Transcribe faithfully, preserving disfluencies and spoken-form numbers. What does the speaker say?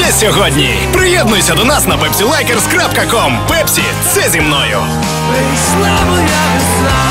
вже сьогодні. Приєднуйся до нас на пепсі лайкерс крапка ком. Пепсі – це зі мною. Прийшла моя весна.